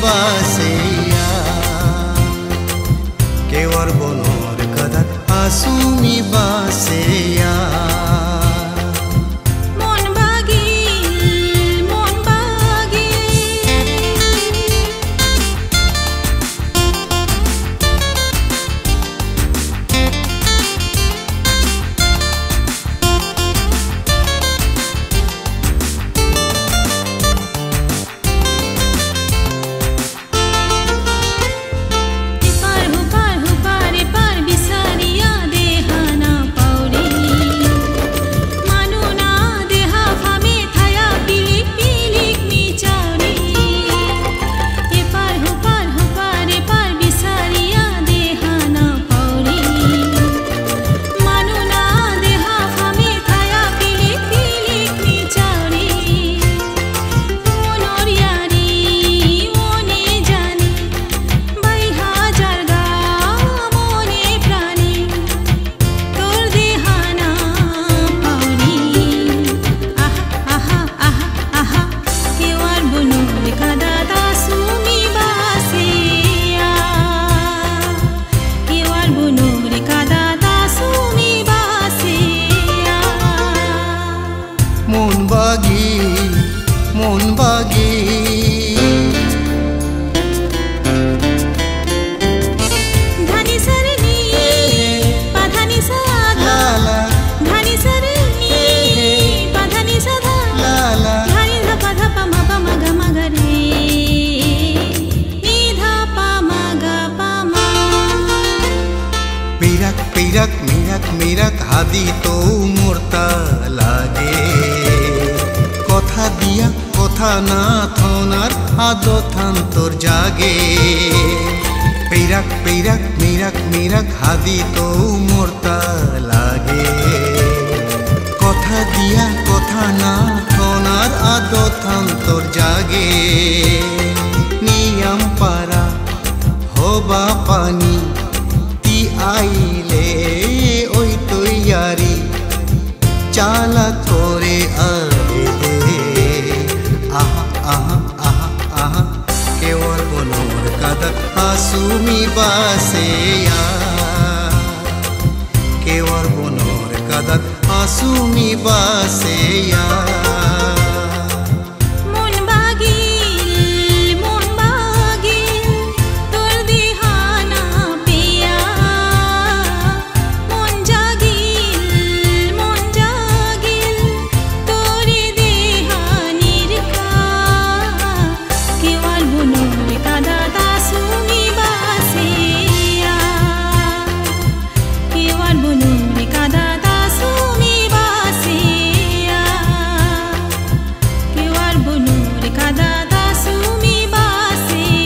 baseya kewar bonor kadat asumi baseya মিরাক হাদি তো মোরতা লাগে কথা দিয়া কথা না থনার আদথান তোর জাগে মিরাক হাদি তো মোরতা লাগে কথা দিয়া কথা না থনার আদথান তোর জাগে নিয়ম পারা হবা পানি তি আইলে ওই তৈয়ারি চালা করে আরে দে আহা আহা আহা আহা কেওয়ার বনোর কাদাত আসুমি বাসেয়া কেওয়ার বনোর কাদাত আসুমি বাসেয়া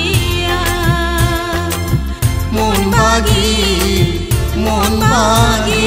mon bagi